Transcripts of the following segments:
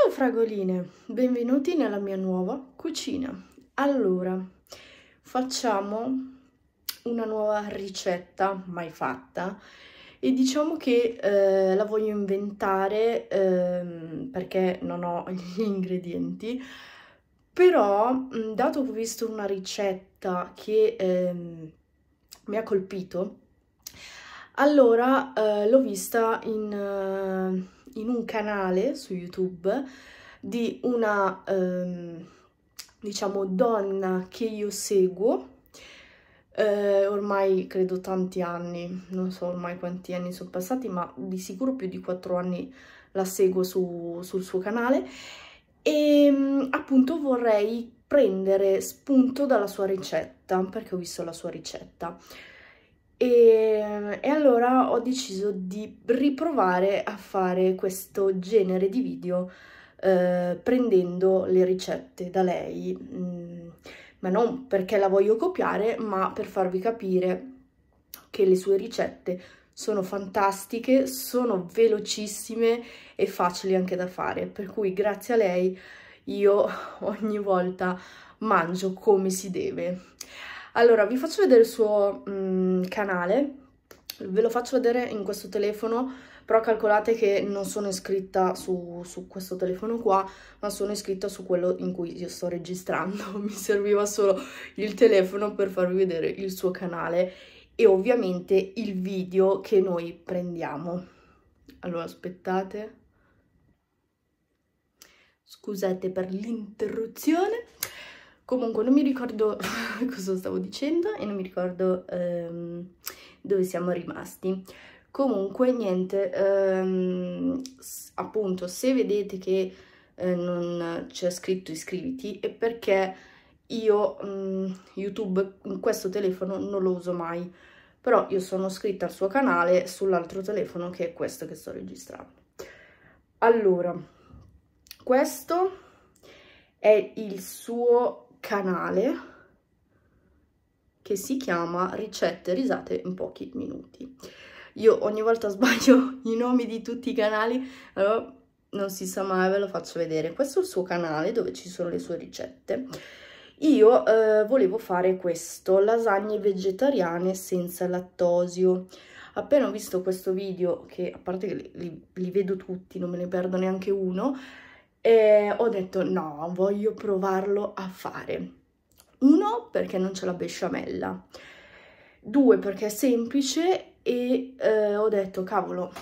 Ciao fragoline, benvenuti nella mia nuova cucina. Allora, facciamo una nuova ricetta mai fatta e diciamo che la voglio inventare perché non ho gli ingredienti, però dato che ho visto una ricetta che mi ha colpito, allora l'ho vista in un canale su YouTube di una, diciamo, donna che io seguo, ormai credo tanti anni, non so ormai quanti anni sono passati, ma di sicuro più di 4 anni la seguo sul suo canale e appunto vorrei prendere spunto dalla sua ricetta, perché ho visto la sua ricetta. E allora ho deciso di riprovare a fare questo genere di video prendendo le ricette da lei, ma non perché la voglio copiare, ma per farvi capire che le sue ricette sono fantastiche, sono velocissime e facili anche da fare, per cui grazie a lei io ogni volta mangio come si deve. Allora, vi faccio vedere il suo canale, ve lo faccio vedere in questo telefono, però calcolate che non sono iscritta su questo telefono qua, ma sono iscritta su quello in cui io sto registrando. Mi serviva solo il telefono per farvi vedere il suo canale e ovviamente il video che noi prendiamo. Allora, aspettate. Scusate per l'interruzione. Comunque non mi ricordo cosa stavo dicendo e non mi ricordo dove siamo rimasti. Comunque niente, appunto se vedete che non c'è scritto iscriviti è perché io YouTube in questo telefono non lo uso mai, però io sono iscritta al suo canale sull'altro telefono che è questo che sto registrando. Allora, questo è il suo canale che si chiama Ricette e risate in pochi minuti. Io ogni volta sbaglio i nomi di tutti i canali, allora non si sa mai, ve lo faccio vedere. Questo è il suo canale dove ci sono le sue ricette. Io volevo fare questo, lasagne vegetariane senza lattosio. Appena ho visto questo video, che a parte che li vedo tutti, non me ne perdo neanche uno, e ho detto no, voglio provarlo a fare. 1 perché non c'è la besciamella, 2 perché è semplice e ho detto cavolo,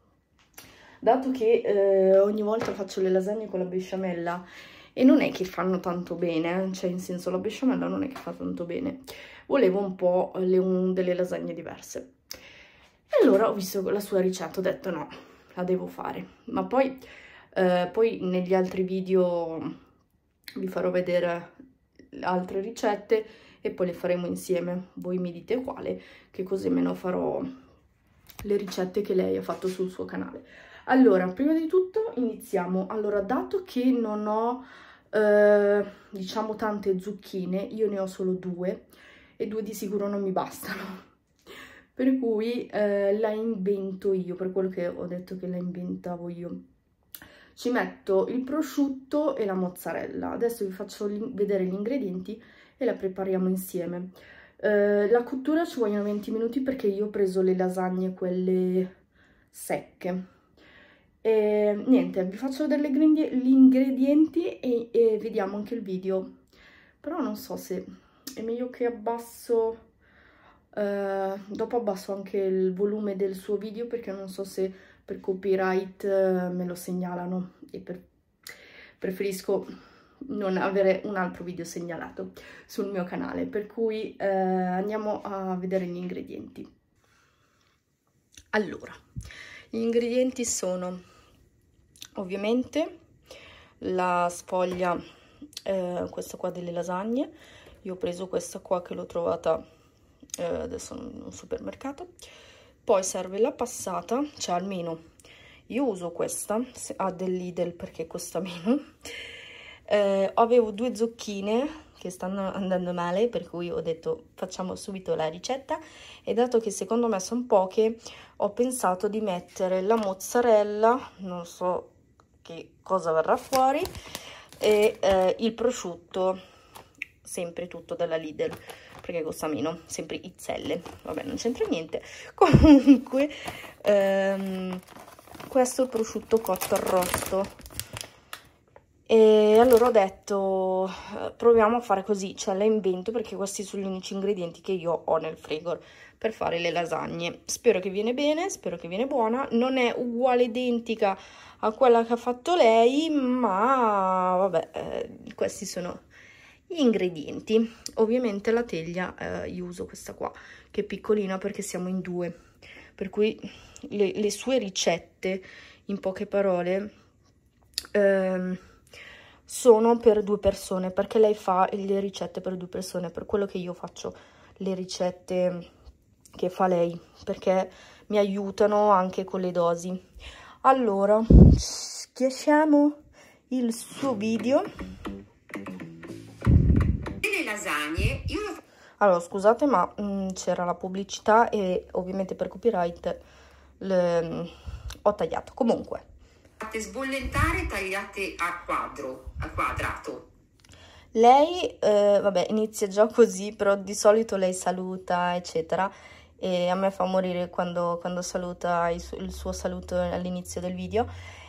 dato che ogni volta faccio le lasagne con la besciamella e non è che fanno tanto bene, cioè in senso la besciamella non è che fa tanto bene, volevo un po' delle lasagne diverse. E allora ho visto la sua ricetta, ho detto no, la devo fare, ma poi negli altri video vi farò vedere altre ricette e poi le faremo insieme, voi mi dite quale, che così almeno farò le ricette che lei ha fatto sul suo canale. Allora, prima di tutto iniziamo. Allora, dato che non ho diciamo tante zucchine, io ne ho solo 2 e 2 di sicuro non mi bastano, per cui la invento io, per quello che ho detto che la inventavo io. Ci metto il prosciutto e la mozzarella. Adesso vi faccio vedere gli ingredienti e la prepariamo insieme. La cottura ci vogliono 20 minuti perché io ho preso le lasagne quelle secche. E niente, vi faccio vedere gli ingredienti e vediamo anche il video. Però non so se è meglio che abbasso, dopo abbasso anche il volume del suo video perché non so se per copyright me lo segnalano e preferisco non avere un altro video segnalato sul mio canale, per cui andiamo a vedere gli ingredienti. Allora, gli ingredienti sono ovviamente la sfoglia, questa qua delle lasagne. Io ho preso questa qua che l'ho trovata adesso in un supermercato. Poi serve la passata, cioè almeno io uso questa dell'Idel perché costa meno. Avevo 2 zucchine che stanno andando male, per cui ho detto facciamo subito la ricetta, e dato che secondo me sono poche ho pensato di mettere la mozzarella, non so che cosa verrà fuori, e il prosciutto, sempre tutto dalla Lidl, perché costa meno, sempre Izzelle, vabbè non c'entra niente. Comunque questo è il prosciutto cotto arrosto. E allora ho detto, proviamo a fare così, cioè la invento, perché questi sono gli unici ingredienti che io ho nel frigo per fare le lasagne. Spero che viene bene, spero che viene buona. Non è uguale, identica a quella che ha fatto lei, ma vabbè, questi sono gli ingredienti. Ovviamente la teglia, io uso questa qua, che è piccolina perché siamo in due, per cui le sue ricette, in poche parole, sono per 2 persone, perché lei fa le ricette per 2 persone, per quello che io faccio le ricette che fa lei, perché mi aiutano anche con le dosi. Allora, schiacciamo il suo video. Le lasagne, allora, scusate, ma c'era la pubblicità e ovviamente per copyright ho tagliato. Comunque, fatte sbollentare, tagliate a quadrato. lei, vabbè, inizia già così, però di solito lei saluta, eccetera, e a me fa morire quando saluta il suo saluto all'inizio del video.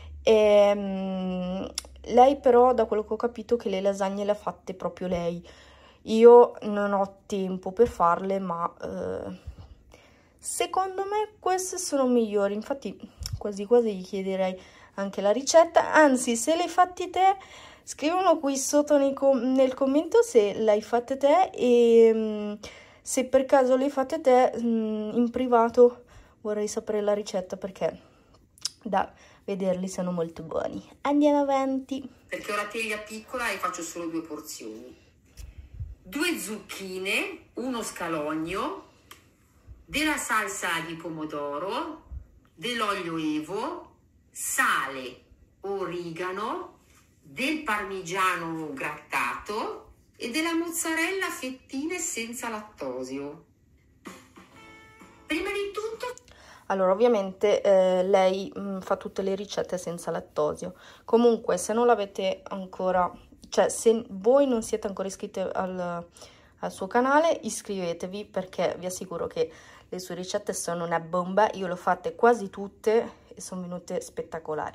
Lei però, da quello che ho capito, che le lasagne le ha fatte proprio lei. Io non ho tempo per farle, ma secondo me queste sono migliori. Infatti quasi quasi gli chiederei anche la ricetta. Anzi, se le hai fatte te, scrivono qui sotto nel commento se l'hai fatte te, e se per caso le hai fatte te, in privato vorrei sapere la ricetta, perché da vederli sono molto buoni. Andiamo avanti. Perché ho la teglia piccola e faccio solo 2 porzioni. 2 zucchine, 1 scalogno, della salsa di pomodoro, dell'olio evo, sale, origano, del parmigiano grattato e della mozzarella a fettine senza lattosio. Prima di tutto, allora, ovviamente lei fa tutte le ricette senza lattosio. Comunque, se non l'avete ancora, cioè se voi non siete ancora iscritti al suo canale, iscrivetevi, perché vi assicuro che le sue ricette sono una bomba. Io le ho fatte quasi tutte e sono venute spettacolari.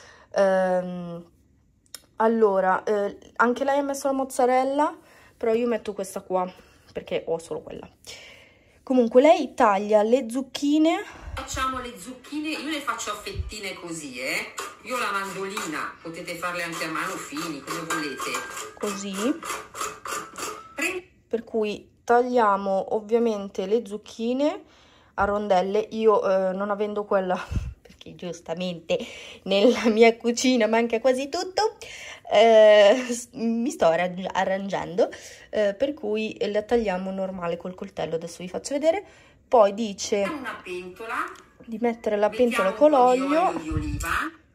Allora, anche lei ha messo la mozzarella, però io metto questa qua perché ho solo quella. Comunque lei taglia le zucchine. Facciamo le zucchine, io le faccio a fettine così, Io ho la mandolina, potete farle anche a mano fini, come volete. Così. Per cui tagliamo ovviamente le zucchine a rondelle. Io non avendo quella, perché giustamente nella mia cucina manca quasi tutto, mi sto arrangiando, per cui la tagliamo normale col coltello. Adesso vi faccio vedere. Poi dice una pentola, di mettere la pentola con l'olio di oliva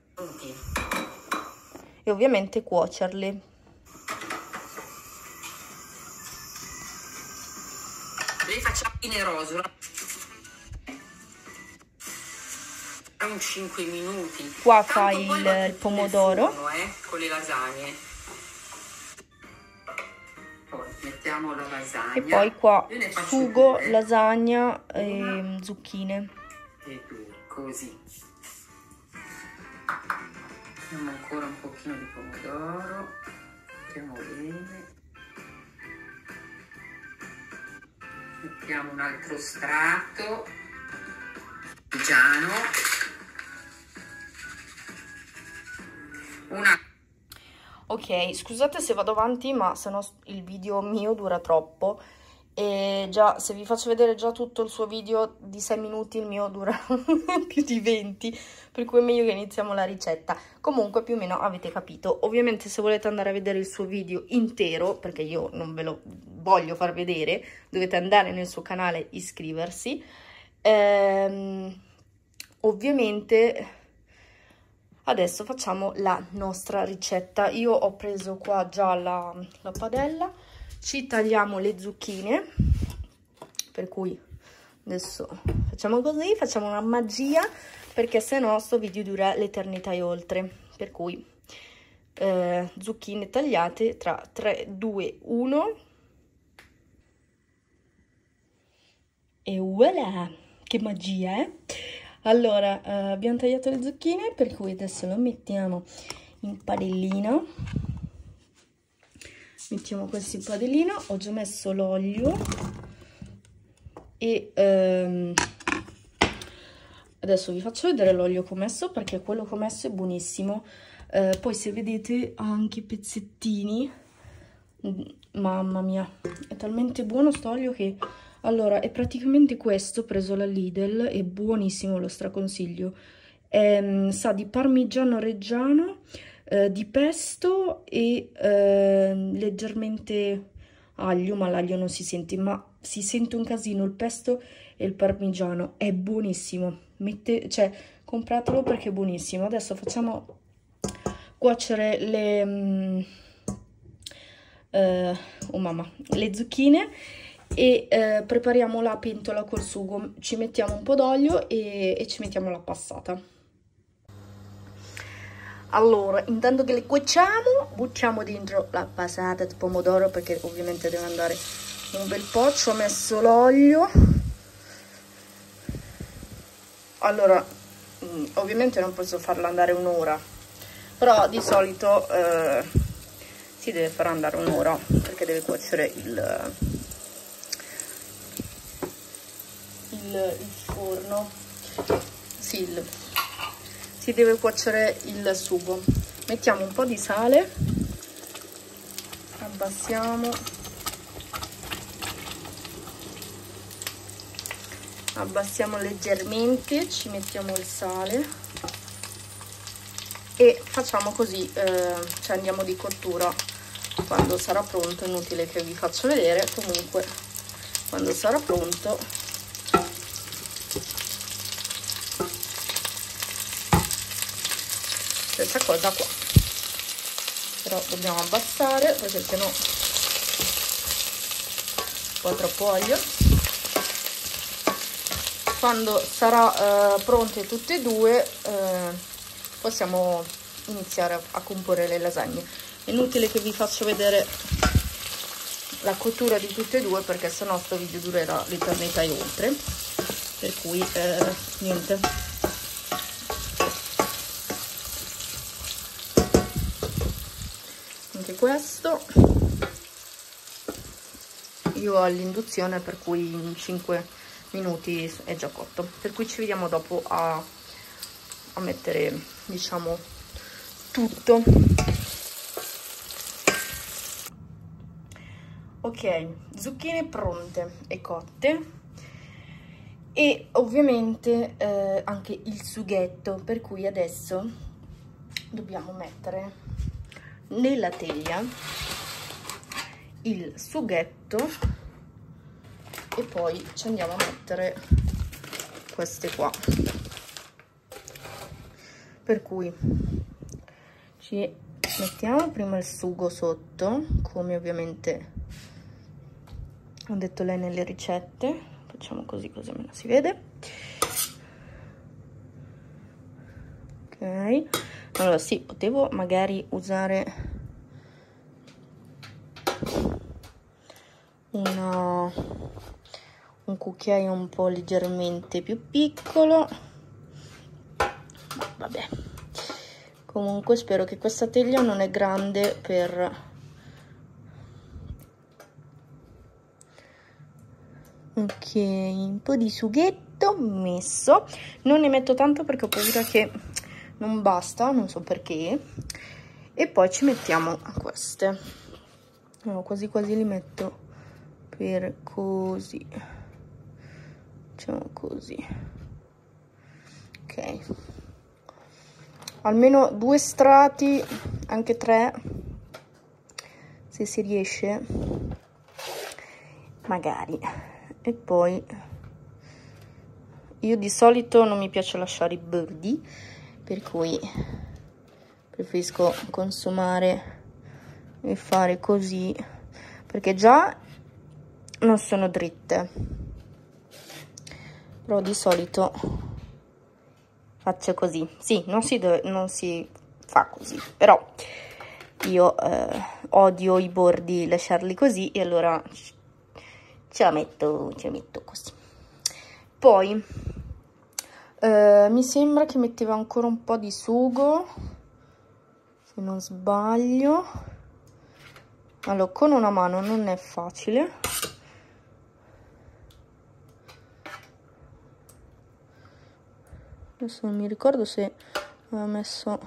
e ovviamente cuocerle. Le facciamo generoso, un 5 minuti. Qua fa il pomodoro forno, con le lasagne. Poi mettiamo la lasagna e poi qua sugo, lasagna e zucchine. E così. Mettiamo ancora un pochino di pomodoro, mettiamo bene. Mettiamo un altro strato, parmigiano, Ok, scusate se vado avanti, ma se no il video mio dura troppo, e già se vi faccio vedere già tutto il suo video di 6 minuti, il mio dura più di 20, per cui è meglio che iniziamo la ricetta. Comunque più o meno avete capito. Ovviamente se volete andare a vedere il suo video intero, perché io non ve lo voglio far vedere, dovete andare nel suo canale, iscriversi. Ovviamente adesso facciamo la nostra ricetta. Io ho preso qua già la padella, ci tagliamo le zucchine, per cui adesso facciamo così, facciamo una magia, perché se no sto video dura l'eternità e oltre. Per cui zucchine tagliate tra 3, 2, 1 e voilà, che magia, eh? Allora, abbiamo tagliato le zucchine, per cui adesso lo mettiamo in padellino. Mettiamo questo in padellino, ho già messo l'olio e adesso vi faccio vedere l'olio che ho messo, perché quello che ho messo è buonissimo. Poi se vedete ha anche i pezzettini, mamma mia, è talmente buono sto olio che... Allora, è praticamente questo, preso la Lidl, è buonissimo, lo straconsiglio. Sa di parmigiano reggiano, di pesto e leggermente aglio, ma l'aglio non si sente, ma si sente un casino il pesto e il parmigiano, è buonissimo. Cioè, compratelo perché è buonissimo. Adesso facciamo cuocere le zucchine e prepariamo la pentola col sugo. Ci mettiamo un po' d'olio e ci mettiamo la passata. Allora, intanto che le cuociamo, buttiamo dentro la passata di pomodoro, perché ovviamente deve andare un bel po'. Ci ho messo l'olio. Allora, ovviamente non posso farla andare un'ora, però di solito si deve far andare un'ora, perché deve cuocere il forno, sì, si deve cuocere il sugo. Mettiamo un po' di sale, abbassiamo leggermente, ci mettiamo il sale e facciamo così, cioè andiamo di cottura. Quando sarà pronto, è inutile che vi faccio vedere, comunque quando sarà pronto stessa cosa qua, però dobbiamo abbassare perché sennò un po' troppo olio. Quando sarà pronte tutte e due possiamo iniziare a comporre le lasagne. È inutile che vi faccio vedere la cottura di tutte e due, perché sennò sto video durerà l'eternità e oltre, per cui niente. Anche questo io ho l'induzione, per cui in 5 minuti è già cotto, per cui ci vediamo dopo a mettere, diciamo, tutto. Ok, zucchine pronte e cotte, e ovviamente anche il sughetto, per cui adesso dobbiamo mettere nella teglia il sughetto e poi ci andiamo a mettere queste qua, per cui ci mettiamo prima il sugo sotto, come ovviamente ho detto lei nelle ricette. Facciamo così, così almeno si vede. Ok, allora sì, potevo magari usare un cucchiaio un po' leggermente più piccolo, vabbè. Comunque spero che questa teglia non è grande per... Ok, un po' di sughetto messo, non ne metto tanto perché ho paura che non basta, non so perché. E poi ci mettiamo queste, no, quasi quasi li metto per così, facciamo così, ok, almeno 2 strati, anche 3 se si riesce, magari. E poi io di solito non mi piace lasciare i bordi, per cui preferisco consumare e fare così, perché già non sono dritte, però di solito faccio così. Sì, non si fa così, però io odio i bordi, lasciarli così, e allora ce la metto così. Poi mi sembra che metteva ancora un po' di sugo, se non sbaglio. Allora, con una mano non è facile. Adesso non mi ricordo se aveva messo...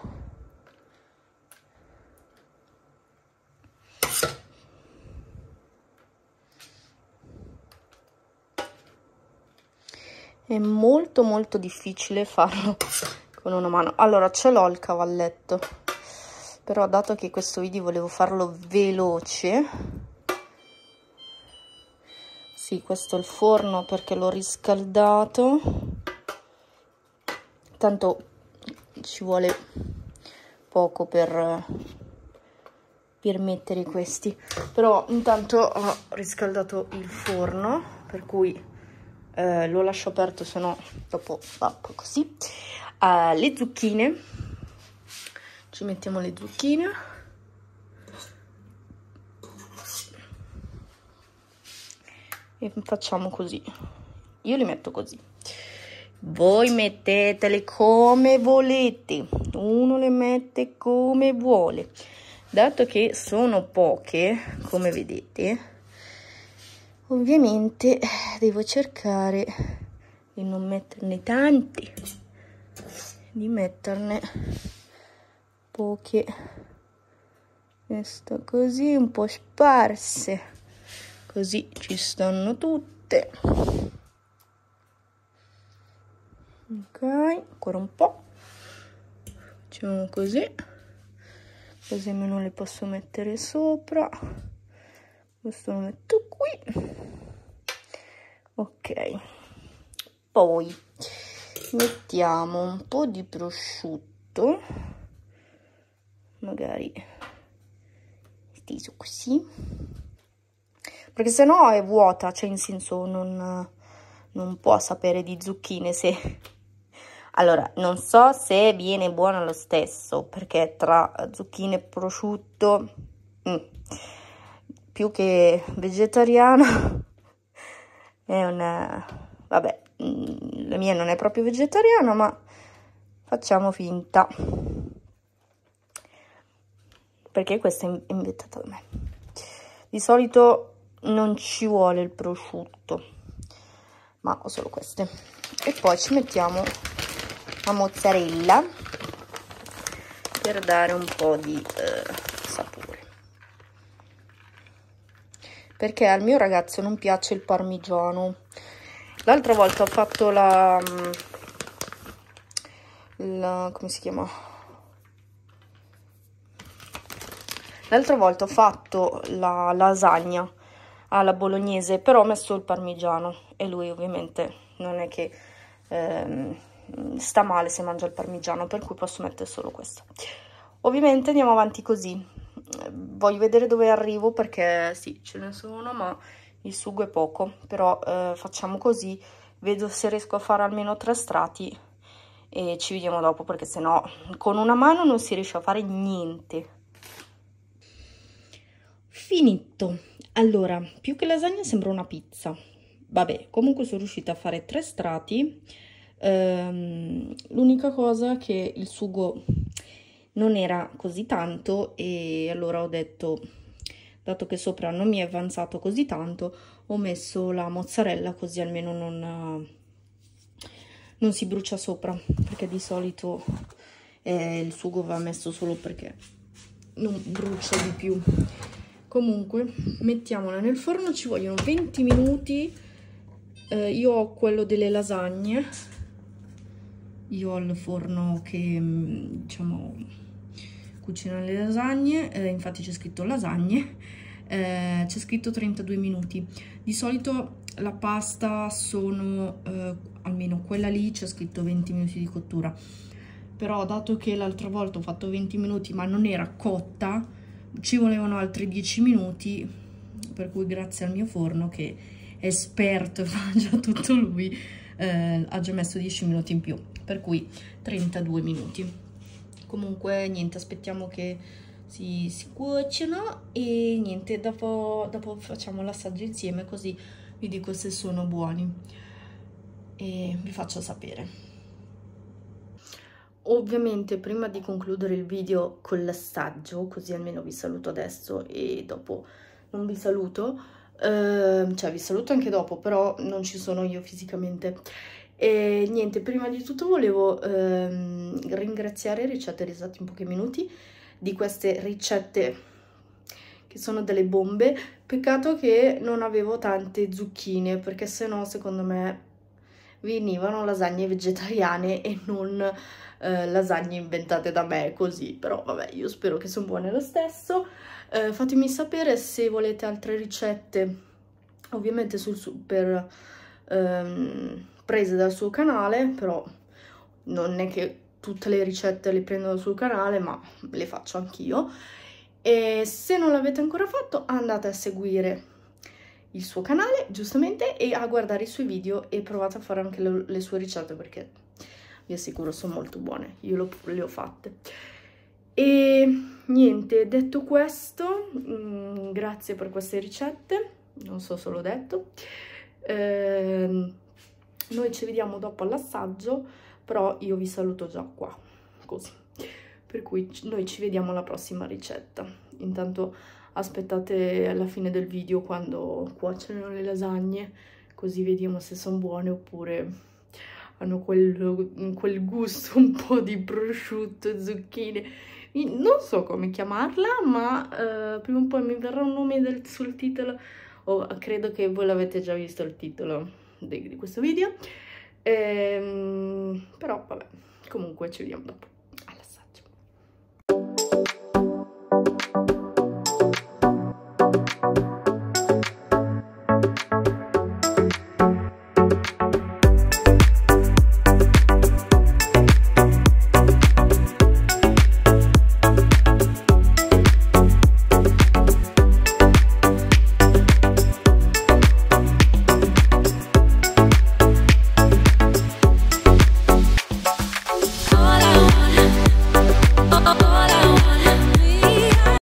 È molto molto difficile farlo con una mano. Allora, ce l'ho il cavalletto, però dato che questo video volevo farlo veloce, sì, questo è il forno perché l'ho riscaldato, tanto ci vuole poco per mettere questi, però intanto ho riscaldato il forno, per cui lo lascio aperto, se no dopo va così. Le zucchine, ci mettiamo le zucchine, e facciamo così. Io li metto così, voi mettetele come volete, uno le mette come vuole. Dato che sono poche, come vedete, ovviamente devo cercare di non metterne tanti, di metterne poche, questo così, un po' sparse, così ci stanno tutte. Ok, ancora un po', facciamo così, così almeno le posso mettere sopra. Questo lo metto qui. Ok, poi mettiamo un po' di prosciutto, magari steso così, perché se no è vuota, cioè in senso non può sapere di zucchine se... Allora, non so se viene buona lo stesso, perché tra zucchine e prosciutto, più che vegetariana, è una... Vabbè, la mia non è proprio vegetariana, ma facciamo finta, perché questa è inventata da me. Di solito non ci vuole il prosciutto, ma ho solo queste. E poi ci mettiamo la mozzarella per dare un po' di sapore, perché al mio ragazzo non piace il parmigiano. L'altra volta ho fatto come si chiama? L'altra volta ho fatto la lasagna alla bolognese, però ho messo il parmigiano, e lui ovviamente non è che sta male se mangia il parmigiano, per cui posso mettere solo questo. Ovviamente andiamo avanti così. Voglio vedere dove arrivo, perché sì, ce ne sono, ma il sugo è poco, però facciamo così, vedo se riesco a fare almeno 3 strati e ci vediamo dopo, perché sennò con una mano non si riesce a fare niente. Finito. Allora, più che lasagna sembra una pizza. Vabbè, comunque sono riuscita a fare 3 strati. L'unica cosa che il sugo non era così tanto, e allora ho detto, dato che sopra non mi è avanzato così tanto, ho messo la mozzarella, così almeno non si brucia sopra, perché di solito il sugo va messo solo perché non brucia di più. Comunque mettiamola nel forno, ci vogliono 20 minuti. Io ho quello delle lasagne, io ho il forno che diciamo cucina le lasagne, infatti c'è scritto lasagne, c'è scritto 32 minuti. Di solito la pasta sono, almeno quella lì c'è scritto 20 minuti di cottura, però dato che l'altra volta ho fatto 20 minuti ma non era cotta, ci volevano altri 10 minuti, per cui grazie al mio forno che è esperto e fa già tutto lui, ha già messo 10 minuti in più, per cui 32 minuti. Comunque niente, aspettiamo che si cuocino e niente, dopo facciamo l'assaggio insieme, così vi dico se sono buoni e vi faccio sapere. Ovviamente prima di concludere il video con l'assaggio, così almeno vi saluto adesso e dopo non vi saluto, cioè vi saluto anche dopo, però non ci sono io fisicamente. E niente, prima di tutto volevo ringraziare Ricette Risate in Pochi Minuti di queste ricette che sono delle bombe. Peccato che non avevo tante zucchine, perché sennò secondo me venivano lasagne vegetariane e non lasagne inventate da me così. Però vabbè, io spero che sono buone lo stesso. Fatemi sapere se volete altre ricette, ovviamente prese dal suo canale, però non è che tutte le ricette le prendo dal suo canale, ma le faccio anch'io. E se non l'avete ancora fatto, andate a seguire il suo canale, giustamente, e a guardare i suoi video e provate a fare anche le sue ricette, perché vi assicuro sono molto buone, io le ho fatte. E niente, detto questo, grazie per queste ricette, non so se l'ho detto. Noi ci vediamo dopo all'assaggio, però io vi saluto già qua, così. Per cui noi ci vediamo alla prossima ricetta. Intanto aspettate alla fine del video quando cuociono le lasagne, così vediamo se sono buone oppure hanno quel gusto un po' di prosciutto e zucchine. Non so come chiamarla, ma prima o poi mi verrà un nome sul titolo. Credo che voi l'avete già visto il titolo di questo video. Però vabbè, comunque ci vediamo dopo.